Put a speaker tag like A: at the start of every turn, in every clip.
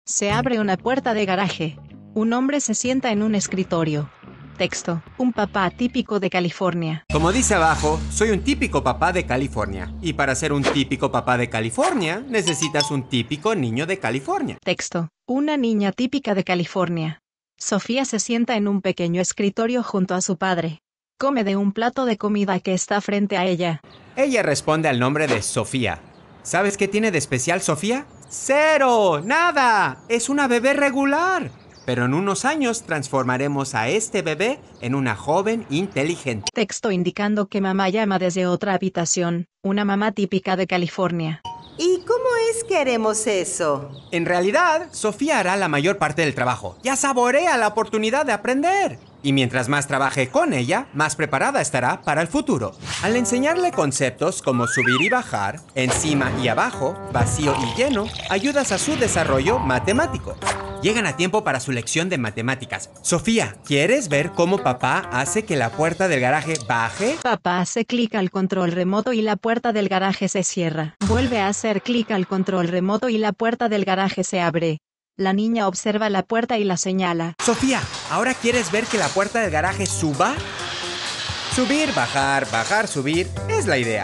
A: Se abre una puerta de garaje. Un hombre se sienta en un escritorio. Texto: un papá típico de California.
B: Como dice abajo, soy un típico papá de California. Y para ser un típico papá de California, necesitas un típico niño de California.
A: Texto: una niña típica de California. Sofía se sienta en un pequeño escritorio junto a su padre. Come de un plato de comida que está frente a ella.
B: Ella responde al nombre de Sofía. ¿Sabes qué tiene de especial Sofía? ¡Cero! ¡Nada! Es una bebé regular. Pero en unos años transformaremos a este bebé en una joven inteligente.
A: Texto indicando que mamá llama desde otra habitación. Una mamá típica de California.
C: ¿Y cómo es que haremos eso?
B: En realidad, Sofía hará la mayor parte del trabajo. Ya saborea la oportunidad de aprender. Y mientras más trabaje con ella, más preparada estará para el futuro. Al enseñarle conceptos como subir y bajar, encima y abajo, vacío y lleno, ayudas a su desarrollo matemático. Llegan a tiempo para su lección de matemáticas. Sofía, ¿quieres ver cómo papá hace que la puerta del garaje baje?
A: Papá hace clic al control remoto y la puerta del garaje se cierra. Vuelve a hacer clic al control remoto y la puerta del garaje se abre. La niña observa la puerta y la señala.
B: Sofía, ¿ahora quieres ver que la puerta del garaje suba? Subir, bajar, bajar, subir, es la idea.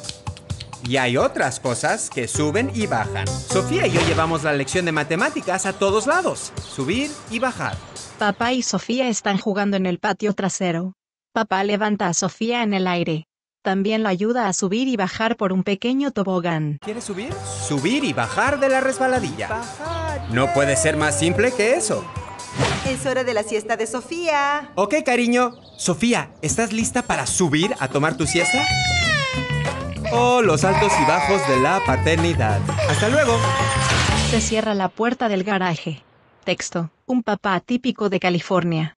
B: Y hay otras cosas que suben y bajan. Sofía y yo llevamos la lección de matemáticas a todos lados. Subir y bajar.
A: Papá y Sofía están jugando en el patio trasero. Papá levanta a Sofía en el aire. También la ayuda a subir y bajar por un pequeño tobogán.
B: ¿Quieres subir? Subir y bajar de la resbaladilla. Bajar. No puede ser más simple que eso.
C: Es hora de la siesta de Sofía.
B: Ok, cariño. Sofía, ¿estás lista para subir a tomar tu siesta? Oh, los altos y bajos de la paternidad. ¡Hasta luego!
A: Se cierra la puerta del garaje. Texto: un papá típico de California.